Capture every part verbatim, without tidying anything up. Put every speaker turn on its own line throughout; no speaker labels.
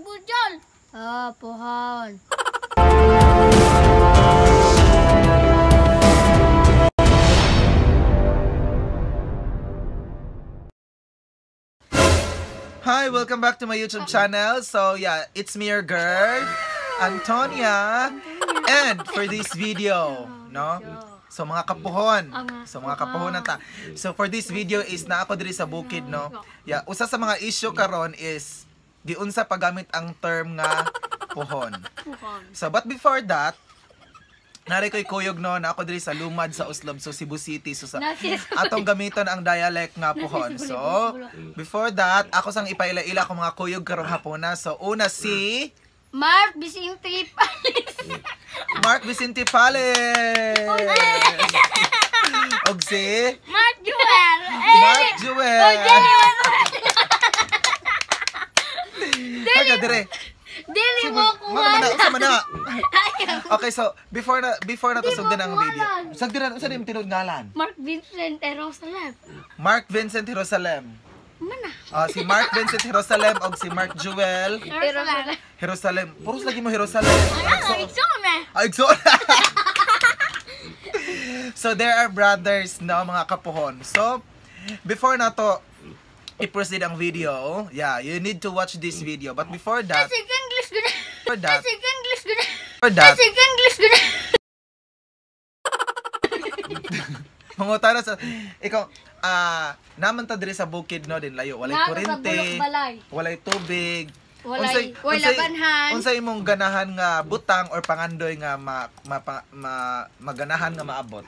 tagbudjol. Ah, pohon.
Hi, welcome back to my YouTube channel. So yeah, it's me, your girl, Antonia. And for this video, no? So mga kapuhon. So mga kapuhon na ta. So for this video is na ako diri sa bukid, no? Yeah, usa sa mga issue karon is di unsa paggamit ang term nga puhon. So but before that, nari ko'y kuyog no, na ako diri sa Lumad sa Uslob, so Cebu City. So sa atong gamiton ang dialect nga puhon. So before that, ako sang ipaila-ila ko mga kuyog karong hapon na. So una si
Mark Vicente Pales.
Mark Vicente Pales. Og si
Mark Jewel.
Mark Jewel. Haga dire.
Dili mo ko
Mana usa man na. Okay, so before na before na to sugdan ang video. Sagdiran usa dim tinud ngalan.
Mark Vincent Jerusalem.
Mark Vincent Jerusalem.
Mana?
Ah, si Mark Vincent Jerusalem og si Mark Jewel
Jerusalem.
Jerusalem. Puros lagi mo Jerusalem.
Ay, igsoon eh.
Ah, igsoon. So there are brothers na mga kapuhon. So before na to i-proceed ang video, yeah, you need to watch this video. But before that,
Basic English gud.
for that,
Basic English gud.
for that,
Basic English gud.
mangutana sa ikaw, ah, naman ta diri sa bukid no din layo, walay kuryente, walay tubig,
Walay walay labanhan.
Unsay imong ganahan nga butang or pangandoy nga ma, ma, ma maganahan nga maabot?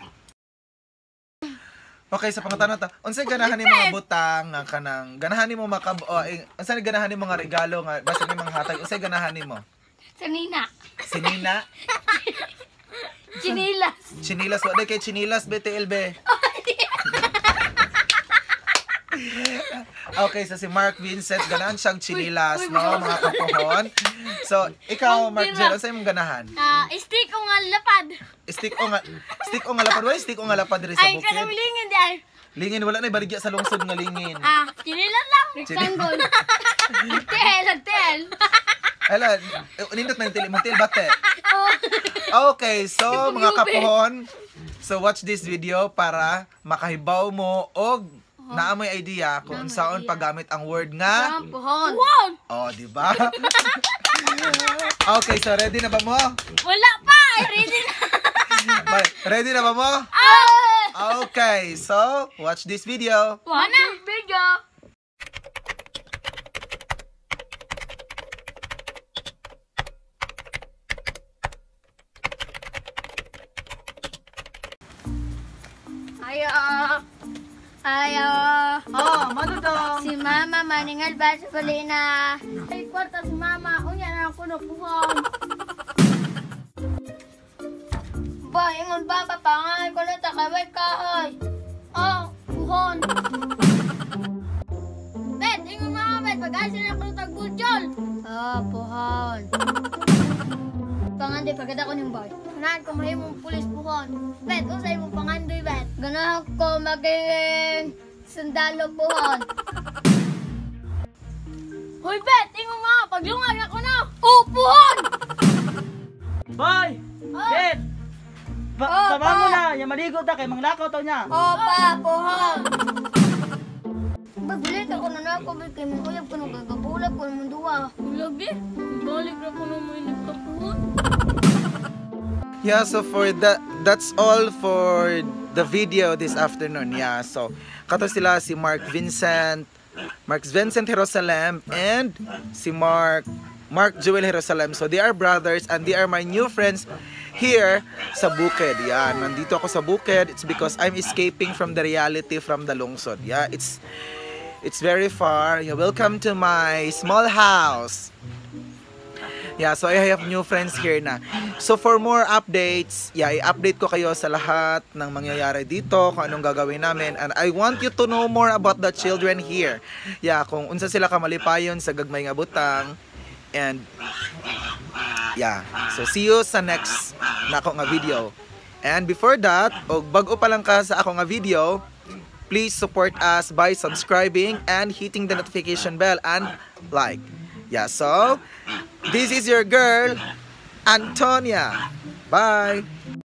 Okay, sa pangutan ta, unsay ganahan nimo mga butang nga kanang ganahan nimo makab o eh, unsay ganahan nimo nga regalo nga basta nimo mga hatag, unsay ganahan nimo?
Sanina.
Sinina?
Chinilas.
Chinilas, wa day kay chinilas B T L B. Okay, so si Mark Vincent ganahan siyang chinilas, no, mga kapuhon. So, ikaw Mark Jel, unsay imong ganahan?
Ah, stick o nga lapad.
Stick o nga stick o nga lapad, wala stick o nga lapad diri sa
Ay,
bukid.
kanang lingin di ay.
Lingin wala na baligya sa lungsod nga lingin.
Ah, chinilas lang. Rectangle. Tel, tel.
Hala, nindot na yung tili mong til bate. Okay, so mga kapuhon, so watch this video para makahibaw mo og naamoy idea kung saan paggamit ang word nga
puhon. Puhon.
Oh, di ba? Okay, so ready na ba mo?
Wala pa, ready na.
Ready na ba mo?
Ah!
Okay, so watch this video.
Watch this video. Ayo. Ayo.
Oh, mano daw?
Si Mama maningal ba sa balina? Ay, kwarta si Mama. Unya na ako na puhon. Ba, ingon ba papangal ko na takaway kahoy. Oh, puhon. Bet, ingon Mama, bet. Pag-asa na ako na tagbudjol. Ah, puhon. Pangandoy, pagkada ko ng boy. Ganahan ko mahimong pulis puhon. Bet, usay mo pangandoy, bet. Ganahan ko maging sundalo puhon. Hoy, bet! Tingnan mo! Paglungag ako na! Oh, puhon!
Boy! Bet! Ba
Oh,
baba mo
pa.
na! Yung maligo ta kay manglakaw to niya!
Oh, pa! Puhon! Bagbulit ako na na ako. Bet, kay mong uyab ko nung gagabulab ko naman duwa. Ulab eh! Balik na ko naman yung nagkapuhon.
Yeah, so for that, that's all for the video this afternoon. Yeah, so kato sila si Mark Vincent, Mark Vincent Jerusalem, and si Mark Mark Jewel Jerusalem. So they are brothers and they are my new friends here sa bukid. Yeah, nandito ako sa bukid. It's because I'm escaping from the reality from the lungsod. Yeah, it's it's very far. Yeah, welcome to my small house. Yeah, so I have new friends here na. So for more updates, yeah, i-update ko kayo sa lahat ng mangyayari dito, kung anong gagawin namin. And I want you to know more about the children here. Yeah, kung unsa sila kamalipayon sa gagmay nga butang. And yeah, so see you sa next na ako nga video. And before that, og bago pa lang ka sa ako nga video, please support us by subscribing and hitting the notification bell and like. Yeah, so this is your girl, Antonia. Bye.